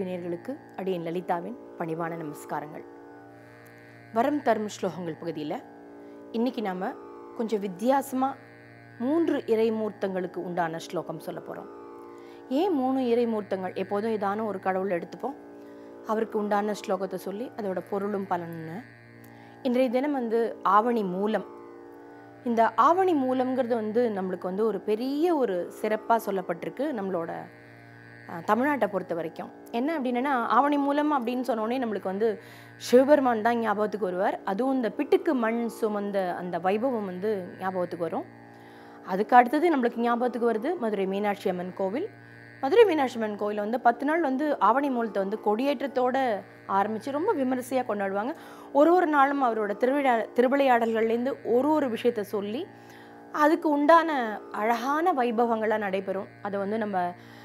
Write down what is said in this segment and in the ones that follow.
TV நேயர்களுக்கு அடியேன் லலிதாவின் பணிவான நமஸ்காரங்கள். வரம் தரும் ஸ்லோகங்கள் பகுதியில் இன்னைக்கு நாம் கொஞ்சம் வித்தியாசமாக 3 இறைமூர்த்தங்களுக்கு உண்டான ஸ்லோகம் சொல்ல போகிறோம். ஏன் 3 இறைமூர்த்தங்கள்? எப்போதும் ஏதான ஒரு கடவுளை எடுத்துப்போம், அவருக்கு உண்டான ஸ்லோகத்தை சொல்லி அதோட பொருளும் பலன்னு. இன்றைய தினம் ஆவணி மூலம். இந்த ஆவணி மூலம்ங்கிறது நம்மளுக்கு ஒரு பெரிய ஒரு சிறப்பாக சொல்லப்பட்டிருக்கு நம்மளோட தமிழ்நாட்டை பொறுத்த வரைக்கும். என்ன அப்படின்னா, ஆவணி மூலம் அப்படின்னு சொன்னோடனே நம்மளுக்கு சிவபெருமான் தான் ஞாபகத்துக்கு வருவார். அதுவும் இந்த பிட்டுக்கு மண் சுமந்த அந்த வைபவம் ஞாபகத்துக்கு வரும். அதுக்கு அடுத்தது நம்மளுக்கு ஞாபகத்துக்கு வருது மதுரை மீனாட்சி அம்மன் கோவில். மதுரை மீனாட்சி அம்மன் கோவில் 10 நாள் ஆவணி மூலத்தை கொடியேற்றத்தோடு ஆரம்பித்து ரொம்ப விமரிசையாக கொண்டாடுவாங்க. ஒரு நாளும் அவரோட திருவிளையாடல்கள்லேருந்து ஒரு விஷயத்தை சொல்லி அதுக்கு உண்டான அழகான வைபவங்களாக நடைபெறும். அதை நம்ம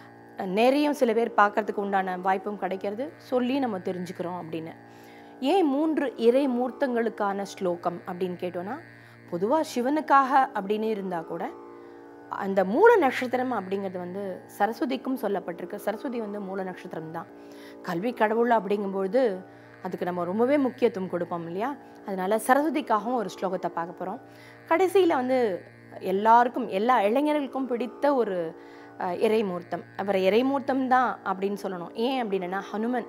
நிறைய சில பேர் பார்க்கறதுக்கு உண்டான வாய்ப்பும் கிடைக்கிறது, சொல்லி நம்ம தெரிஞ்சுக்கிறோம் அப்படின்னு. ஏன் 3 இறைமூர்த்தங்களுக்கான ஸ்லோகம் அப்படின்னு கேட்டோன்னா, பொதுவாக சிவனுக்காக அப்படின்னு இருந்தால் கூட அந்த மூல நட்சத்திரம் அப்படிங்கிறது சரஸ்வதிக்கும் சொல்லப்பட்டிருக்கு. சரஸ்வதி மூல நட்சத்திரம் தான். கல்வி கடவுள் அப்படிங்கும்பொழுது அதுக்கு நம்ம ரொம்பவே முக்கியத்துவம் கொடுப்போம் இல்லையா? அதனால சரஸ்வதிக்காகவும் ஒரு ஸ்லோகத்தை பார்க்க போகிறோம். கடைசியில் எல்லாருக்கும், எல்லா இளைஞர்களுக்கும் பிடித்த ஒரு இறைமூர்த்தம். அவரை இறைமூர்த்தம் தான் அப்படின்னு சொல்லணும். ஏன் அப்படின்னா,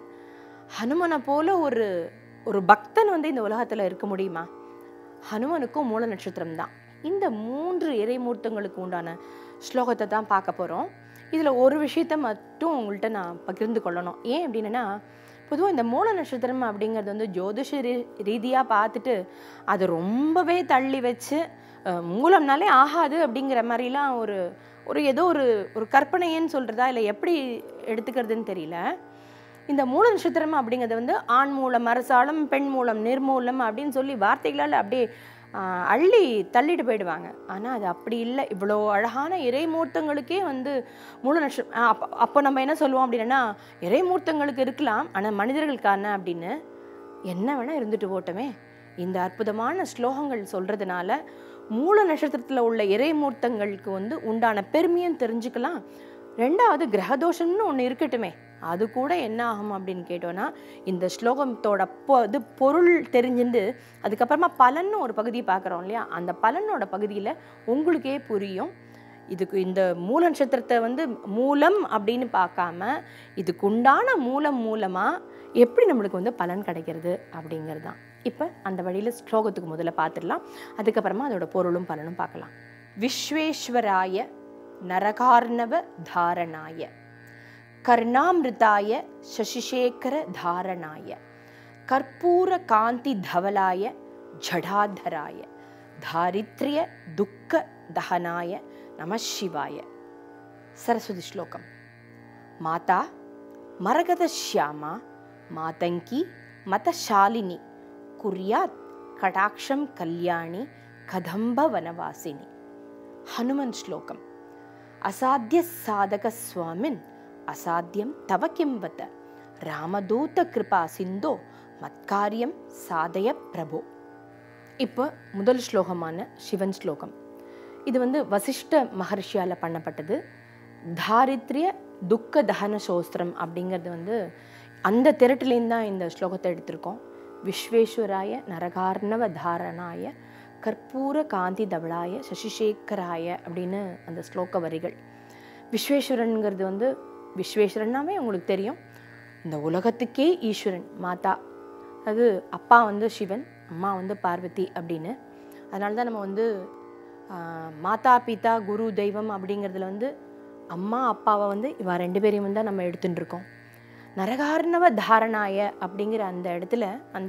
ஹனுமனை போல ஒரு பக்தன் இந்த உலகத்தில் இருக்க முடியுமா? ஹனுமனுக்கும் மூல நட்சத்திரம் தான். இந்த 3 இறைமூர்த்தங்களுக்கு உண்டான ஸ்லோகத்தை தான் பார்க்க போகிறோம். இதில் ஒரு விஷயத்தை மட்டும் உங்கள்கிட்ட நான் பகிர்ந்து கொள்ளணும். ஏன் அப்படின்னா, பொதுவாக இந்த மூல நட்சத்திரம் அப்படிங்கிறது ஜோதிஷ ரீதியாக பார்த்துட்டு அதை ரொம்பவே தள்ளி வச்சு மூலம்னாலே ஆகாது அப்படிங்கிற மாதிரிலாம் ஏதோ ஒரு கற்பனைன்னு சொல்கிறதா இல்லை எப்படி எடுத்துக்கிறதுன்னு தெரியல. இந்த மூல நட்சத்திரம் அப்படிங்கிறது ஆண் மூலம் அரசாலம், பெண் மூலம் நிர்மூலம் அப்படின்னு சொல்லி வார்த்தைகளால் அப்படியே அள்ளி தள்ளிட்டு போயிடுவாங்க. ஆனால் அது அப்படி இல்லை. இவ்வளோ அழகான இறைமூர்த்தங்களுக்கே மூல நட்சத்திரம். அப்போ நம்ம என்ன சொல்லுவோம் அப்படின்னா, இறைமூர்த்தங்களுக்கு இருக்கலாம், ஆனால் மனிதர்களுக்கான அப்படின்னு என்ன வேணால் இருந்துட்டு போட்டோமே. இந்த அற்புதமான ஸ்லோகங்கள் சொல்கிறதுனால மூல நட்சத்திரத்தில் உள்ள இறைமூர்த்தங்களுக்கு உண்டான பெருமையும் தெரிஞ்சுக்கலாம். 2வது கிரகதோஷம்னு ஒன்று இருக்கட்டுமே, அது கூட என்ன ஆகும் அப்படின்னு கேட்டோன்னா, இந்த ஸ்லோகத்தோட பொருள் தெரிஞ்சுட்டு அதுக்கப்புறமா பலன்னு ஒரு பகுதியை பார்க்குறோம் இல்லையா? அந்த பலனோட பகுதியில் உங்களுக்கே புரியும். இதுக்கு இந்த மூல நட்சத்திரத்தை மூலம் அப்படின்னு பார்க்காம இதுக்கு உண்டான மூலமாக எப்படி நம்மளுக்கு பலன் கிடைக்கிறது அப்படிங்கிறது தான். இப்போ அந்த வழியில் ஸ்லோகத்துக்கு முதல்ல பார்த்துடலாம். அதுக்கப்புறமா அதோட பொருளும் பலனும் பார்க்கலாம். விஸ்வேஸ்வராய நரகார்ணவ தாரணாய கர்ணாமிருதாய சசிசேகர தாரணாய கற்பூர காந்தி தவலாய ஜடாதராய தாரித்ரிய துக்க தஹனாய நம சிவாய. சரஸ்வதி ஸ்லோகம். மாதா மரகத ஷியாமா மாதங்கி மதசாலினி குர்யாத் கடாட்சம் கல்யாணி கதம்ப வனவாசினி. ஹனுமன் ஸ்லோகம். அசாத்திய சாதக சுவாமின் அசாத்தியம் தவ கிம்வத ராமதூத கிருபா சிந்தோ மத்காரியம் சாதய பிரபோ. இப்போ முதல் ஸ்லோகமான சிவன் ஸ்லோகம். இது வசிஷ்ட மகர்ஷியால் பண்ணப்பட்டது. தாரித்ரிய துக்க தஹன சோஸ்திரம் அப்படிங்கிறது அந்த திரட்டிலேருந்து தான் இந்த ஸ்லோகத்தை எடுத்திருக்கோம். விஸ்வேஸ்வராய நரகார்ணவ தாரணாய கற்பூர காந்தி தவளாய சசிசேகராய அப்படின்னு அந்த ஸ்லோக வரிகள். விஸ்வேஸ்வரனுங்கிறது விஸ்வேஸ்வரன்னாவே உங்களுக்கு தெரியும், இந்த உலகத்துக்கே ஈஸ்வரன். மாதா, அது அப்பா சிவன், அம்மா பார்வதி அப்படின்னு. அதனால தான் நம்ம மாதா பிதா குரு தெய்வம் அப்படிங்கிறதுல அம்மா அப்பாவை இவ 2 பேரையும் தான் நம்ம எடுத்துட்டு இருக்கோம். நரகார்ணவ தாரணாய அப்படிங்கிற அந்த இடத்துல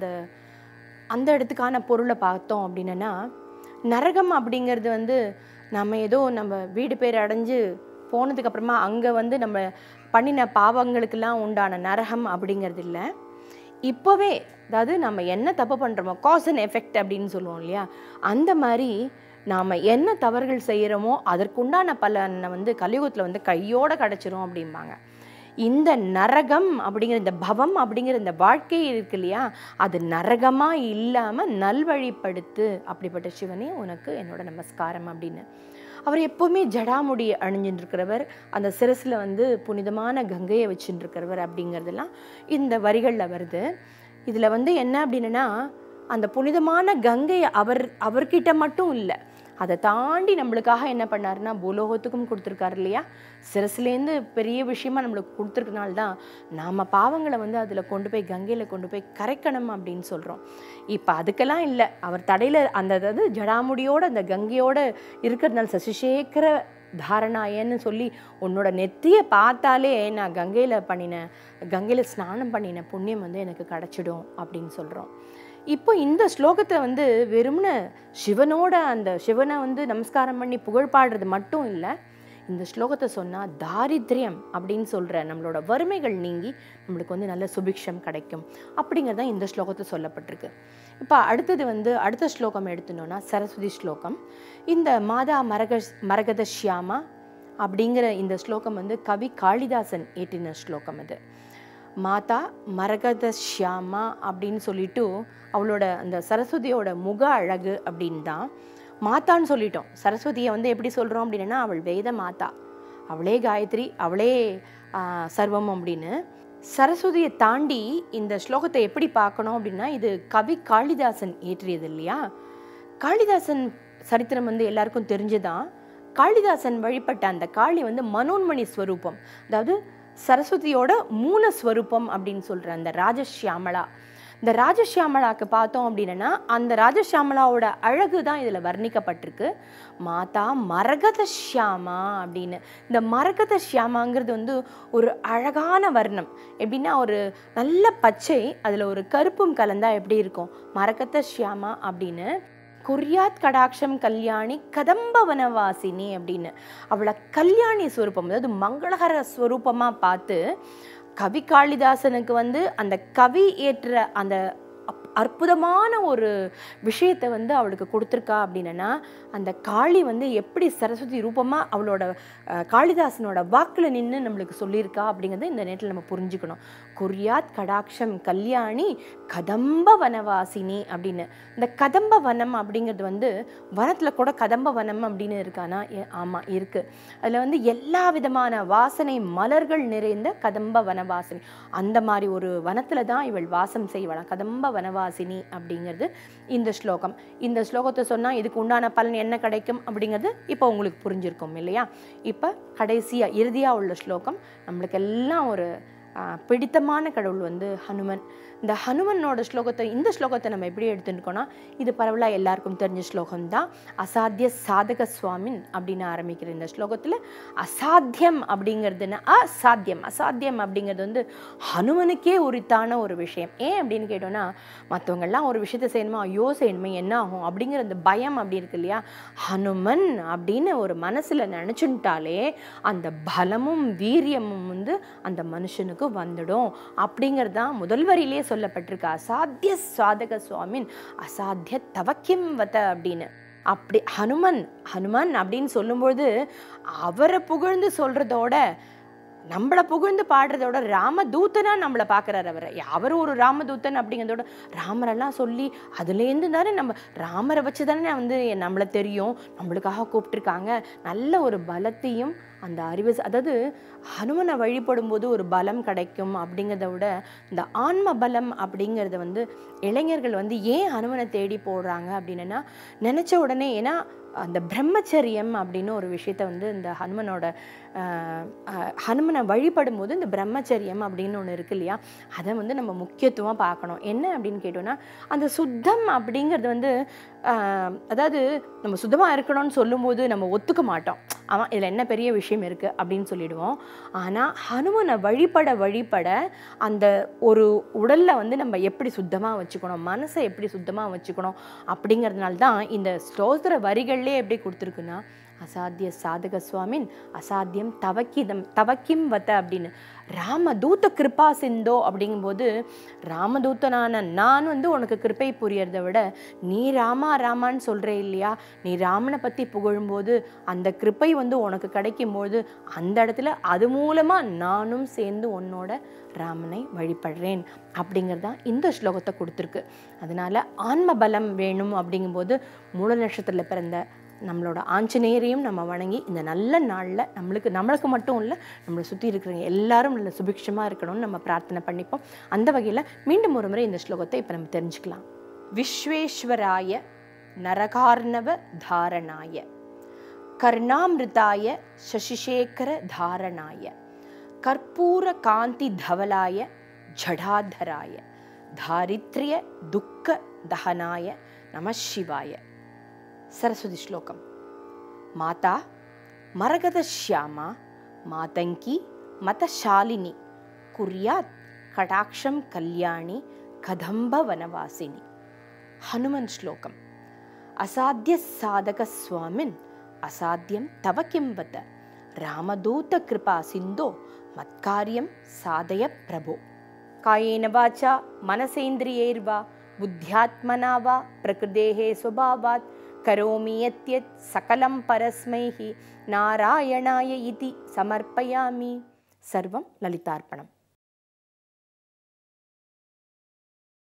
அந்த இடத்துக்கான பொருளை பார்த்தோம் அப்படின்னா, நரகம் அப்படிங்கிறது நம்ம ஏதோ நம்ம வீடு பேர் அடைஞ்சு போனதுக்கப்புறமா அங்கே நம்ம பண்ணின பாவங்களுக்கெல்லாம் உண்டான நரகம் அப்படிங்கிறது இல்லை. இப்போவே, அதாவது நம்ம என்ன தப்பு பண்ணுறோமோ, காஸ் அண்ட் எஃபெக்ட் அப்படின்னு சொல்லுவோம் இல்லையா? அந்த மாதிரி நாம் என்ன தவறுகள் செய்கிறோமோ அதற்குண்டான பலனை கலியுகத்தில் கையோடு கிடச்சிரும் அப்படிம்பாங்க. இந்த நரகம் அப்படிங்கிற இந்த பவம் அப்படிங்கிற இந்த வாழ்க்கை இருக்கு இல்லையா, அது நரகமாக இல்லாமல் நல்வழிப்படுத்து. அப்படிப்பட்ட சிவனே உனக்கு என்னோட நமஸ்காரம் அப்படின்னு. அவர் எப்போவுமே ஜடாமுடி அணிஞ்சுட்டு இருக்கிறவர், அந்த சிரசில் வந்து புனிதமான கங்கையை வச்சுட்டு இருக்கிறவர் அப்படிங்கிறதெல்லாம் இந்த வரிகளில் வருது. இதில் வந்து என்ன அப்படின்னா, அந்த புனிதமான கங்கை அவர்கிட்ட மட்டும் இல்லை, அதை தாண்டி நம்மளுக்காக என்ன பண்ணாருன்னா பூலோகத்துக்கும் கொடுத்துருக்காரு இல்லையா. சிரசுலேருந்து பெரிய விஷயமா நம்மளுக்கு கொடுத்துருக்கனால தான் நாம் பாவங்களை வந்து அதில் கொண்டு போய் கங்கையில் கொண்டு போய் கரைக்கணும் அப்படின்னு சொல்கிறோம். இப்போ அதுக்கெல்லாம் இல்லை, அவர் தடையில் அந்த அதாவது ஜடாமுடியோடு அந்த கங்கையோடு இருக்கிறதுனால சசிசேகர தாரணாயன்னு சொல்லி உன்னோட நெத்தியை பார்த்தாலே நான் கங்கையில் ஸ்நானம் பண்ணின புண்ணியம் வந்து எனக்கு கிடச்சிடும் அப்படின்னு சொல்கிறோம். இப்போ இந்த ஸ்லோகத்தில் வந்து வெறும்ன சிவனை வந்து நமஸ்காரம் பண்ணி புகழ் பாடுறது மட்டும் இல்லை, இந்த ஸ்லோகத்தை சொன்னால் தாரித்ரியம் அப்படின்னு சொல்கிற நம்மளோட வறுமைகள் நீங்கி நம்மளுக்கு வந்து நல்ல சுபிக்ஷம் கிடைக்கும் அப்படிங்கிறது தான் இந்த ஸ்லோகத்தை சொல்லப்பட்டிருக்கு. இப்போ அடுத்தது வந்து அடுத்த ஸ்லோகம் எடுத்துனோன்னா சரஸ்வதி ஸ்லோகம். இந்த மாதா மரகத ஷியாமா அப்படிங்கிற இந்த ஸ்லோகம் வந்து கவி காளிதாசன் ஏற்றின ஸ்லோகம். அது மாதா மரகத ஷியாமா அப்படின்னு சொல்லிட்டு அவளோட அந்த சரஸ்வதியோட முக அழகு அப்படின்னு தான் மாதான்னு சொல்லிட்டோம். சரஸ்வதியை வந்து எப்படி சொல்கிறோம் அப்படின்னா அவள் வேத மாதா, அவளே காயத்ரி, அவளே சர்வம் அப்படின்னு. சரஸ்வதியை தாண்டி இந்த ஸ்லோகத்தை எப்படி பார்க்கணும் அப்படின்னா, இது கவி காளிதாசன் ஏற்றியது இல்லையா. காளிதாசன் சரித்திரம் வந்து எல்லாருக்கும் தெரிஞ்சுதான். காளிதாசன் வழிபட்ட அந்த காளி வந்து மனோன்மணி ஸ்வரூபம், அதாவது சரஸ்வதியோட மூலஸ்வரூபம் அப்படின்னு சொல்கிற அந்த ராஜஷியாமலா. இந்த ராஜஷியாமலாக்கு பார்த்தோம் அப்படின்னா அந்த ராஜஷியாமலாவோட அழகு தான் இதில் வர்ணிக்கப்பட்டிருக்கு. மாதா மரகத ஷியாமா அப்படின்னு. இந்த மரகத ஷியாமாங்கிறது வந்து ஒரு அழகான வர்ணம். எப்படின்னா ஒரு நல்ல பச்சை, அதில் ஒரு கருப்பும் கலந்தா எப்படி இருக்கும், மரகத ஷியாமா அப்படின்னு. குர்யாத் கடாட்சம் கல்யாணி கதம்ப வனவாசினி அப்படின்னு அவளை கல்யாணி ஸ்வரூபம், அதாவது மங்களகர ஸ்வரூபமாக பார்த்து கவி காளிதாசனுக்கு வந்து அந்த கவி ஏற்ற அந்த அற்புதமான ஒரு விஷயத்தை வந்து அவளுக்கு கொடுத்துருக்கா அப்படின்னா, அந்த காளி வந்து எப்படி சரஸ்வதி ரூபமாக அவளோட காளிதாசனோட வாக்கில் நின்று நம்மளுக்கு சொல்லியிருக்கா அப்படிங்கிறது இந்த நேரத்தில் நம்ம புரிஞ்சுக்கணும். குர்யாத் கடாட்சம் கல்யாணி கதம்ப வனவாசினி அப்படின்னு. இந்த கதம்ப வனம் அப்படிங்கிறது வந்து வனத்தில் கூட கதம்ப வனம் அப்படின்னு இருக்கானா? ஆமாம் இருக்குது. அதில் வந்து எல்லா விதமான வாசனை மலர்கள் நிறைந்த கதம்ப வனவாசினி, அந்த மாதிரி ஒரு வனத்தில் தான் இவள் வாசம் செய்வாளாம். கதம்ப வனவாசினி அப்படிங்கிறது இந்த ஸ்லோகம். இந்த ஸ்லோகத்தை சொன்னால் இதுக்கு உண்டான பலன் என்ன கிடைக்கும் அப்படிங்கிறது இப்போ உங்களுக்கு புரிஞ்சிருக்கும் இல்லையா. இப்போ கடைசியாக இறுதியாக உள்ள ஸ்லோகம், நம்மளுக்கு எல்லாம் ஒரு பிடித்தமான கடவுள் வந்து ஹனுமன். இந்த ஹனுமனோட ஸ்லோகத்தை, இந்த ஸ்லோகத்தை நம்ம எப்படி எடுத்துருக்கோன்னா, இது பரவலாக எல்லாருக்கும் தெரிஞ்ச ஸ்லோகம் தான். அசாத்திய சாதக சுவாமின் அப்படின்னு ஆரம்பிக்கிற இந்த ஸ்லோகத்தில் அசாத்தியம் அப்படிங்கிறதுனா அசாத்தியம் அப்படிங்கிறது வந்து ஹனுமனுக்கே உரித்தான ஒரு விஷயம். ஏன் அப்படின்னு கேட்டோன்னா, மற்றவங்கெல்லாம் ஒரு விஷயத்தை செய்யணுமா, ஐயோ செய்யணுமே என்ன ஆகும் அப்படிங்கிற அந்த பயம் அப்படி இருக்கு இல்லையா. ஹனுமன் அப்படின்னு ஒரு மனசில் நினச்சுட்டாலே அந்த பலமும் வீரியமும் வந்து அந்த மனுஷனுக்கு வந்துடும் அப்படிங்கிறது தான் முதல் வரியிலே சொல்லப்பட்டிருக்கு. அசாத்திய சாதக சுவாமின் அசாத்திய தவக்கிம் வத அப்படின்னு. அப்படி ஹனுமன் அப்படின்னு சொல்லும்போது அவரை புகழ்ந்து சொல்றதோட நம்மளை புகழ்ந்து பாடுறதோட ராமதூத்தனா நம்மளை பார்க்குறாரு. அவர் ஒரு ராமதூத்தன் அப்படிங்கிறதோட ராமரெல்லாம் சொல்லி அதுலேருந்து தானே நம்ம ராமரை வச்சு தானே வந்து நம்மளை தெரியும், நம்மளுக்காக கூப்பிட்டுருக்காங்க. நல்ல ஒரு பலத்தையும் அந்த அறிவு, அதாவது ஹனுமனை வழிபடும் போது ஒரு பலம் கிடைக்கும் அப்படிங்கிறத விட இந்த ஆன்ம பலம் அப்படிங்கிறத வந்து இளைஞர்கள் வந்து ஏன் ஹனுமனை தேடி போடுறாங்க அப்படின்னா, நினச்ச உடனே, ஏன்னா அந்த பிரம்மச்சரியம் அப்படின்னு ஒரு விஷயத்த வந்து இந்த ஹனுமனை வழிபடும் போது இந்த பிரம்மச்சரியம் அப்படின்னு ஒன்று இருக்கு இல்லையா, அதை வந்து நம்ம முக்கியத்துவம் பார்க்கணும். என்ன அப்படின்னு கேட்டோம்னா, அந்த சுத்தம் அப்படிங்கிறது வந்து அதாவது நம்ம சுத்தமாக இருக்கணும்னு சொல்லும்போது நம்ம ஒத்துக்க மாட்டோம். ஆமாம், இதில் என்ன பெரிய விஷயம் இருக்குது அப்படின்னு சொல்லிடுவோம். ஆனால் ஹனுமனை வழிபட அந்த ஒரு உடலில் வந்து நம்ம எப்படி சுத்தமாக வச்சுக்கணும், மனசை எப்படி சுத்தமாக வச்சுக்கணும் அப்படிங்கிறதுனால தான் இந்த ஸ்தோத்திர வரிகள்லேயே எப்படி கொடுத்துருக்குன்னா, அசாத்திய சாதக சுவாமின் அசாத்தியம் தவக்கிம் வத அப்படின்னு. ராமதூத்த கிருபா சிந்தோ அப்படிங்கும்போது ராமதூத்தனான நான் வந்து உனக்கு கிருப்பை புரியறதை விட நீ ராமான்னு சொல்கிறே இல்லையா, நீ ராமனை பற்றி புகழும்போது அந்த கிருப்பை வந்து உனக்கு கிடைக்கும்போது அந்த இடத்துல அது மூலமாக நானும் சேர்ந்து உன்னோட ராமனை வழிபடுறேன் அப்படிங்கிறதான் இந்த ஸ்லோகத்தை கொடுத்துருக்கு. அதனால் ஆன்ம பலம் வேணும் அப்படிங்கும்போது மூல நட்சத்திரத்தில் பிறந்த நம்மளோட ஆஞ்சநேயரையும் நம்ம வணங்கி இந்த நல்ல நாளில் நம்மளுக்கு மட்டும் இல்லை, நம்மளை சுற்றி இருக்கிறவங்க எல்லாரும் நல்ல சுபிக்ஷமாக இருக்கணும்னு நம்ம பிரார்த்தனை பண்ணிப்போம். அந்த வகையில் மீண்டும் ஒரு முறை இந்த ஸ்லோகத்தை இப்போ நம்ம தெரிஞ்சுக்கலாம். விஸ்வேஸ்வராய நரகார்ணவ தாரணாய கர்ணாமிருதாய சசிசேகர தாரணாய கற்பூர காந்தி தவலாய ஜடாதராய தாரித்ரிய துக்க தஹனாய நம சிவாய. சரஸ்வதி ஸ்லோகம். மாதா மரகத ஷியாமா மாதங்கி மதசாலினி குர்யாத் கடாட்சம் கல்யாணி கதம்ப வனவாசினி. ஹனுமன் ஸ்லோகம். அசாத்திய சாதக சுவாமின் அசாத்தியம் தவ கிம்பத ராமதூத கிருபா சிந்தோ மத்காரியம் சாதய பிரபோ. காயேன வாச்சா மனசேந்திரியைர்வா புத்தியாத்மனா வா பிரகிருதேஹே ஸ்வபாவாத் கரோமி யத்யத் சகலம் பரஸ்மைஹி நாராயணாய இதி சமர்ப்பயாமி. சர்வம் லலிதார்ப்பணம்.